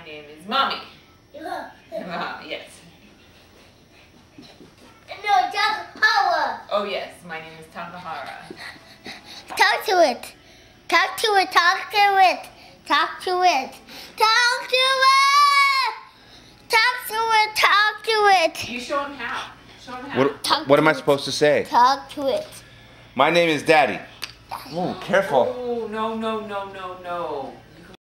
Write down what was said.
name is Mommy. Yes. No, Takahara. Oh yes, my name is Takahara. Talk to it. Talk to it. Talk to it. Talk to it. Talk to it. Talk to it. Talk to it. You show him how. Show him how. What am I supposed to say? Talk to it. My name is Daddy. Oh, careful. Oh, no, no, no, no, no.